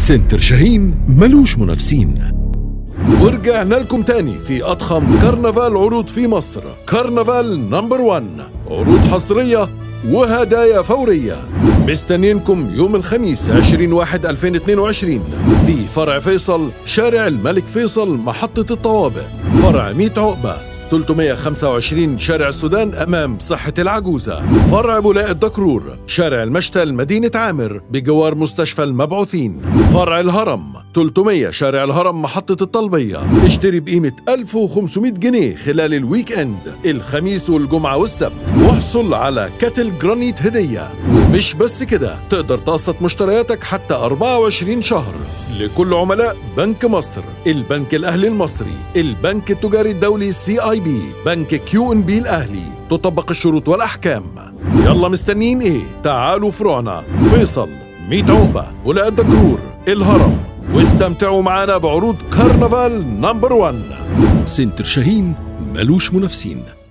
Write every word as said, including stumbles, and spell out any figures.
سنتر شاهين ملوش منافسين. ورجعنا لكم تاني في أضخم كرنفال عروض في مصر، كرنفال نمبر وان، عروض حصرية وهدايا فورية. مستنيينكم يوم الخميس عشرين واحد ألفين واثنين وعشرين في فرع فيصل، شارع الملك فيصل، محطة الطوابق، فرع ميت عقبة، ثلاثمائة وخمسة وعشرين شارع السودان أمام صحة العجوزة، فرع بولاق الدكرور، شارع المشتل، مدينة عامر بجوار مستشفى المبعوثين، فرع الهرم ثلاثمائة شارع الهرم، محطة الطلبية. اشتري بقيمة ألف وخمسمائة جنيه خلال الويك اند، الخميس والجمعة والسبت، واحصل على كاتل جرانيت هدية. ومش بس كده، تقدر تقسط مشترياتك حتى أربعة وعشرين شهر لكل عملاء بنك مصر، البنك الأهلي المصري، البنك التجاري الدولي سي اي بي، بنك كيو ان بي الأهلي. تطبق الشروط والأحكام. يلا مستنيين ايه؟ تعالوا فروعنا فيصل، ميت عقبة، بولاق الدكرور، الهرم، واستمتعوا معنا بعروض كرنفال نمبر وان. سنتر شاهين ملوش منافسين.